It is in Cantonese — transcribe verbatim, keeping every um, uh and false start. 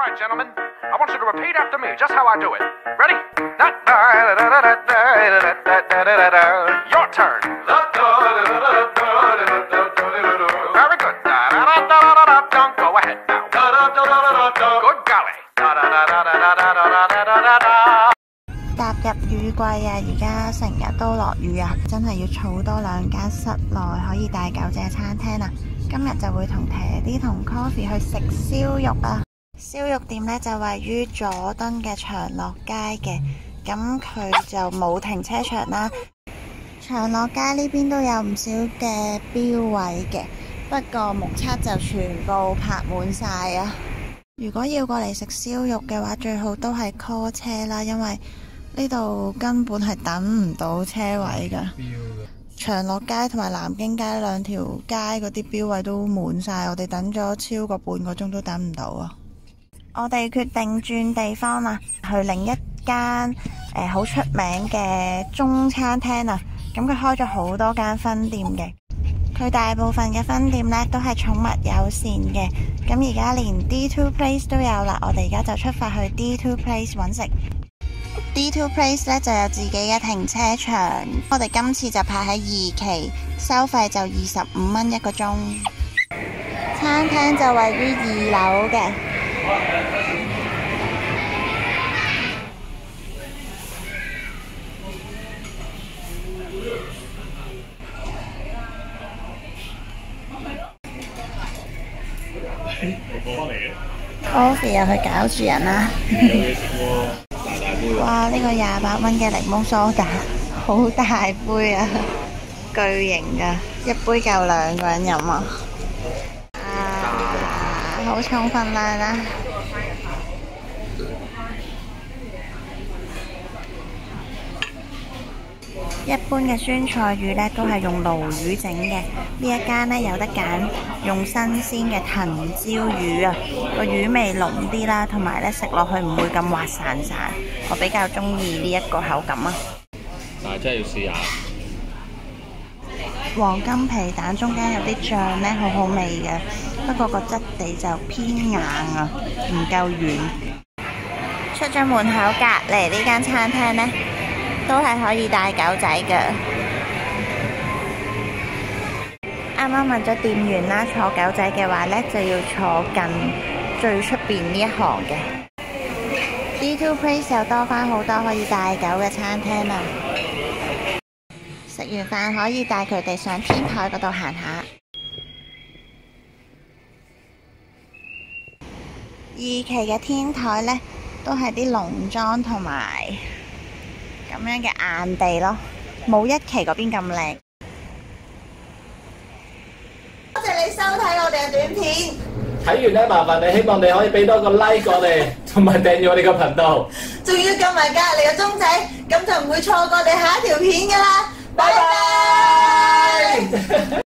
right, gentlemen. I want you to repeat after me, just how I do it. Ready? Your turn. Very good. Go ahead now. Good golly. 踏入雨季啊，而家成日都落雨啊，真係要儲多兩間室內可以帶狗仔嘅餐廳啊！今日就會同爹哋同 Coffee 去食燒肉啊！燒肉店呢就位於佐敦嘅長樂街嘅，咁佢就冇停車場啦。長樂街呢邊都有唔少嘅標位嘅，不過目測就全部泊滿晒啊！如果要過嚟食燒肉嘅話，最好都係 call 車啦，因為呢度根本係等唔到車位㗎。長樂街同埋南京街兩條街嗰啲標位都滿晒，我哋等咗超過半個鐘都等唔到啊！我哋決定轉地方啦，去另一間誒好出名嘅中餐廳啊！咁佢開咗好多間分店嘅，佢大部分嘅分店呢都係寵物友善嘅。咁而家連 D two Place 都有啦，我哋而家就出發去 D two Place 揾食。D two Place 咧就有自己嘅停車場，我哋今次就排喺二期，收費就二十五蚊一個鐘。餐廳就位於二樓嘅。Coffee 又去搞住人啦！哇！呢、這個廿八蚊嘅檸檬蘇打好大杯啊，巨型噶，一杯夠兩個人飲啊！啊，好重份量啊！一般嘅酸菜魚呢都係用鱸魚整嘅，呢一間呢有得揀用新鮮嘅藤椒魚啊，個魚味濃啲啦，同埋呢食落去唔會咁滑潺潺，我比較中意呢一個口感啊。 但係真係要試下。 黃金皮蛋中間有啲醬呢，好好味嘅，不過個質地就偏硬啊，唔夠軟。出咗門口隔離呢間餐廳呢，都係可以帶狗仔嘅。啱啱問咗店員啦，坐狗仔嘅話呢，就要坐近最出邊呢一行嘅。D two Place 又多返好多可以帶狗嘅餐廳啦。食完飯可以帶佢哋上天台嗰度行下。二期嘅天台呢，都係啲農莊同埋咁樣嘅硬地咯，冇一期嗰邊咁靚。多謝你收睇我哋嘅短片。 睇完咧，麻煩你希望你可以俾多個 like 我哋，同埋訂閱我哋個頻道， 仲要撳埋隔離嘅鐘仔，咁就唔會錯過我哋下一條片㗎啦。拜拜。